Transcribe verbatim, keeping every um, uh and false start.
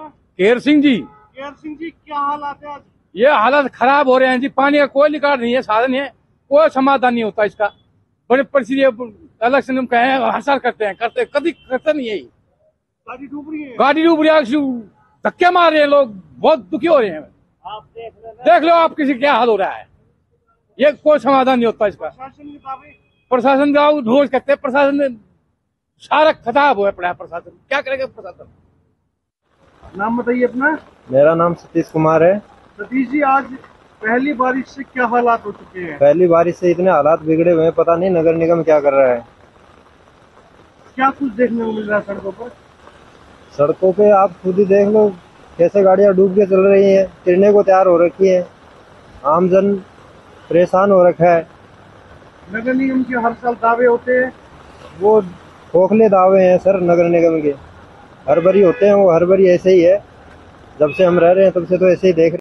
अपना? केर सिंह जी। केर सिंह जी, क्या हालात है आज? ये हालत खराब हो रहे हैं जी, पानी का कोई निकाल नहीं है, साधन है, कोई समाधान नहीं होता इसका। बड़े परिस्थिति इलेक्शन में कहे हर साल करते हैं, करते कभी करते नहीं है। गाड़ी डूब रही है। गाड़ी डूब रही है, धक्के मार रहे हैं लोग, बहुत दुखी हो रहे हैं। आप देख लो, देख लो आप किसी क्या हाल हो रहा है, ये कोई समाधान नहीं होता इसका। प्रशासन के दावे, प्रशासन का ढोज करते हैं, प्रशासन ने सारा खराब हुआ पड़ा है। प्रशासन क्या करेगा प्रशासन? नाम बताइए अपना। मेरा नाम सतीश कुमार है। सतीश जी, आज पहली बारिश से क्या हालात हो चुके हैं? पहली बारिश से इतने हालात बिगड़े हुए हैं, पता नहीं नगर निगम क्या कर रहा है। क्या कुछ देखने को मिल रहा है सड़कों पर? सड़कों पे आप खुद ही देख लो, कैसे गाड़ियां डूब के चल रही हैं, गिरने को तैयार हो रखी है, आमजन परेशान हो रखा है। नगर निगम के हर साल दावे होते हैं। वो खोखले दावे हैं सर नगर निगम के, हर बारी होते हैं वो, हर बारी ऐसे ही है। जब से हम रह रहे हैं तब से तो ऐसे ही देख रहे हैं।